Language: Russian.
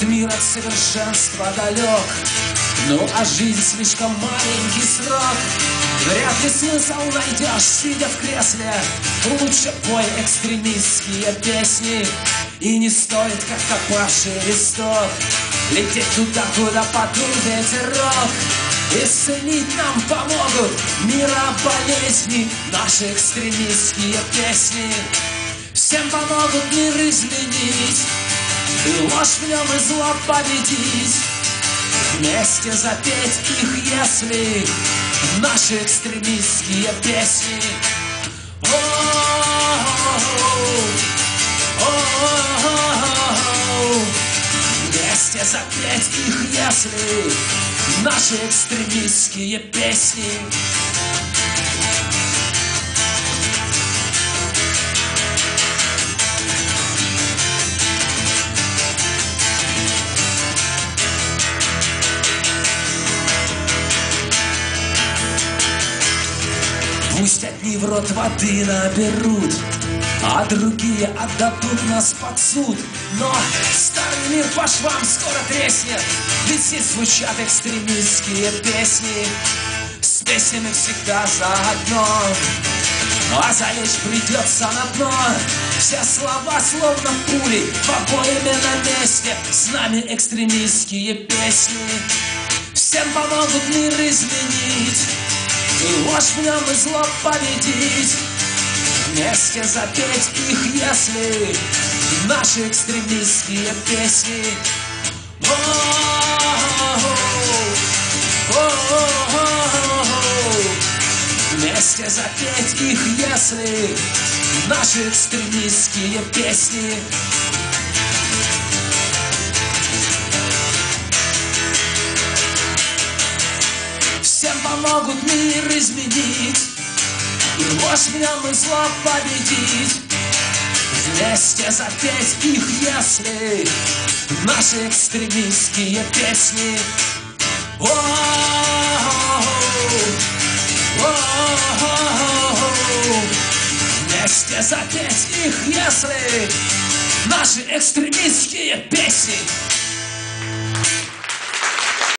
мир от совершенства далек, ну а жизнь слишком маленький срок. Вряд ли смысл найдешь, сидя в кресле. Лучше пой экстремистские песни. И не стоит, как опавший листок, лететь туда, куда подул ветерок. Исцелить нам помогут мира болезни наши экстремистские песни. Всем помогут мир изменить и ложь в нем и зло победить. Вместе запеть их, если наши экстремистские песни. Вместе запеть их, если наши экстремистские песни. Пусть одни в рот воды наберут, а другие отдадут нас под суд. Но старый мир по швам скоро треснет, ведь здесь звучат экстремистские песни. С песнями всегда заодно, а залечь придется на дно. Все слова словно пули в обоими на месте. С нами экстремистские песни. Всем помогут мир изменить и ложь в нем и зло победить. Вместе запеть их, если наши экстремистские песни. Вместе запеть их, если наши экстремистские песни. Всем помогут мир изменить и ложь в нем и зло победить. Вместе запеть их, если наши экстремистские песни. Вместе запеть их, если наши экстремистские песни.